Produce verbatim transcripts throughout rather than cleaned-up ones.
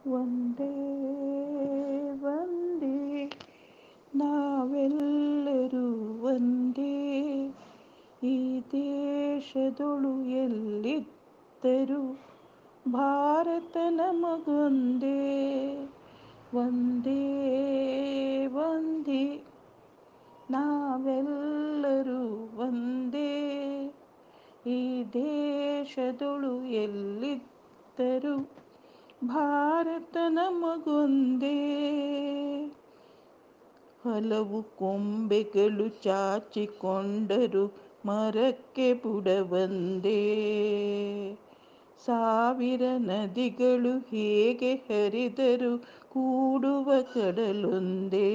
ಒಂದೇ ಒಂದೇ ನಾವೆಲ್ಲರೂ ಒಂದೇ ಈ ದೇಶದೊಳು ಎಲ್ಲಿದ್ದರೂ ಭಾರತ ನಮಗೊಂದೇ ಒಂದೇ ಒಂದೇ ನಾವೆಲ್ಲರೂ ಒಂದೇ ಈ ದೇಶದೊಳು ಎಲ್ಲಿದ್ದರೂ ಭಾರತ ನಮಗೊಂದೇ ಹಲವು ಕೊಂಬೆಗಳು ಚಾಚಿಕೊಂಡರು ಮರಕ್ಕೆ ಬುಡವಂದೇ ಸಾವಿರ ನದಿಗಳು ಹೇಗೆ ಹರಿದರು ಕೂಡುವ ಕಡಲೊಂದೇ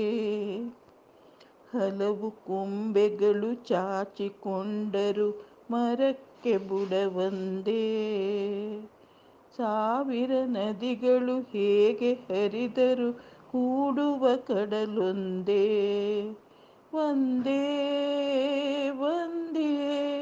ಹಲವು ಕೊಂಬೆಗಳು ಚಾಚಿಕೊಂಡರು ಮರಕ್ಕೆ ಬುಡವಂದೇ ಸಾವಿರ ನದಿಗಳು ಹೇಗೆ ಹರಿದರು ಕೂಡುವ ಕಡಲೊಂದೇ ಒಂದೇ ಒಂದೇ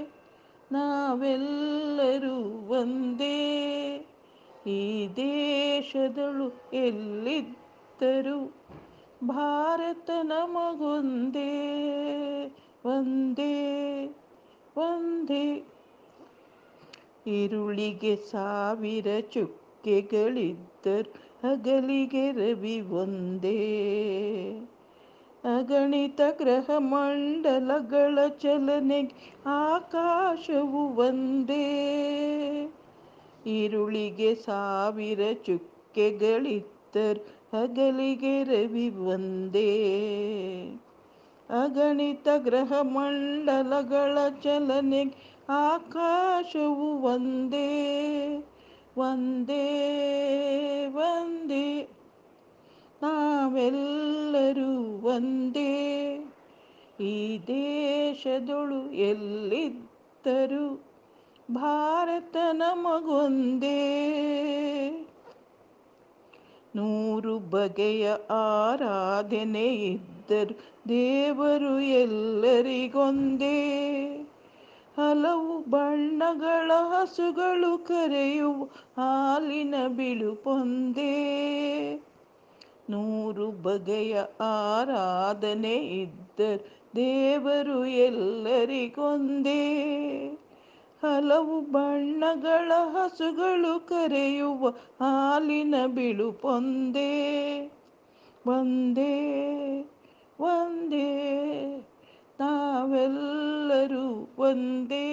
ನಾವೆಲ್ಲರೂ ಒಂದೇ ಈ ದೇಶದಳು ಎಲ್ಲಿದ್ದರೂ ಭಾರತ ನಮಗೊಂದೇ ಒಂದೇ ಒಂದೇ ഇരുಳಿಗೆ ಸಾವಿರ ಚುಕ್ಕೆಗಳಿದ್ದರು ಹಗಲಿಗೆ ರವಿ ಒಂದೇ ಅಗಣಿತ ಗ್ರಹ ಮಂಡಲಗಳ ಚಲನೆಗೆ ಆಕಾಶವು ಒಂದೇ ഇരുಳಿಗೆ ಸಾವಿರ ಚುಕ್ಕೆಗಳಿದ್ದರು ಹಗಲಿಗೆ ರವಿ ಒಂದೇ ಅಗಣಿತ ಗ್ರಹ ಮಂಡಲಗಳ ಚಲನೆಗೆ ಆಕಾಶವು ಒಂದೇ ಒಂದೇ ಒಂದೇ ನಾವೆಲ್ಲರೂ ಒಂದೇ ಈ ದೇಶದೊಳು ಎಲ್ಲಿದ್ದರೂ ಭಾರತ ನಮಗೊಂದೇ ನೂರು ಬಗೆಯ ಆರಾಧನೆ ಇದ್ದರು ದೇವರು ಎಲ್ಲರಿಗೊಂದೇ ಹಲವು ಬಣ್ಣಗಳ ಹಸುಗಳು ಕರೆಯುವ ಹಾಲಿನ ಬಿಳುಪೊಂದೇ ನೂರು ಬಗೆಯ ಆರಾಧನೆ ಇದ್ದರು ದೇವರು ಎಲ್ಲರಿಗೊಂದೇ ಹಲವು ಬಣ್ಣಗಳ ಹಸುಗಳು ಕರೆಯುವ ಹಾಲಿನ ಬಿಳುಪೊಂದೇ ಒಂದೇ ಒಂದೇ ನಾವೆಲ್ಲರೂ ಒಂದೇ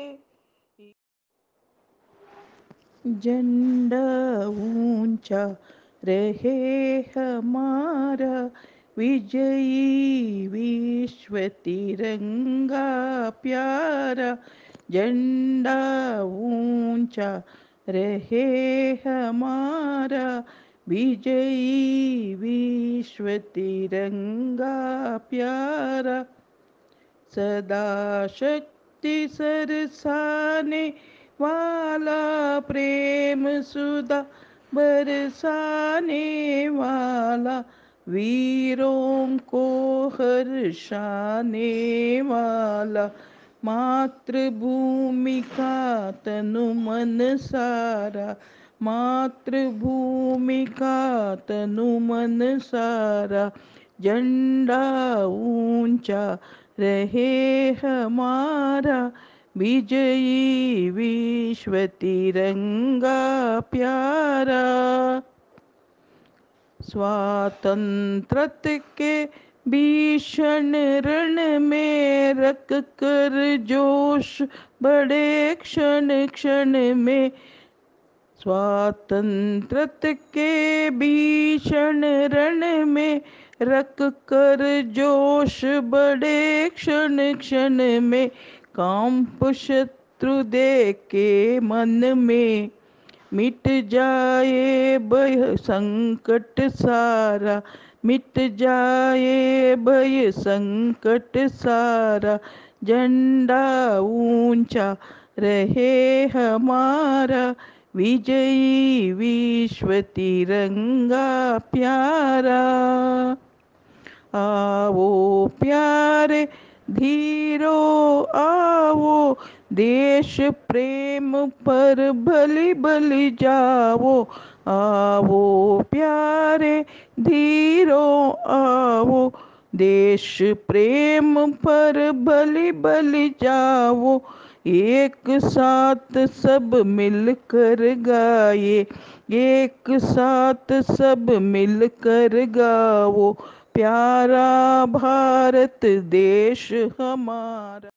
झंडा ऊंचा रहे हमारा विजयी विश्व तिरंगा प्यारा झंडा ऊंचा रहे हमारा विजयी विश्व तिरंगा प्यारा सदा शक्ति सरसाने वाला प्रेम सुधा बरसाने वाला वीरों को हर्षाने वाला मातृभूमि का तनु मन सारा मातृभूमि का तनु मन सारा झंडा ऊंचा रहे हमारा विजयी विश्व तिरंगा प्यारा स्वातंत्र्य के भीषण रण में रख कर जोश बड़े क्षण क्षण में स्वातंत्र्य के भीषण रण में रख कर जोश बड़े क्षण क्षण में कांप शत्रु देखे मन में मिट जाए भय संकट सारा मिट जाए भय संकट सारा झंडा ऊंचा रहे हमारा विजयी विश्व तिरंगा प्यारा आओ प्यारे धीरो आओ देश प्रेम पर बलि बलि जाओ आओ प्यारे धीरों आओ, देश प्रेम पर बलि बलि जाओ। एक साथ सब मिलकर गाए, एक साथ सब मिलकर गाओ, प्यारा भारत देश हमारा।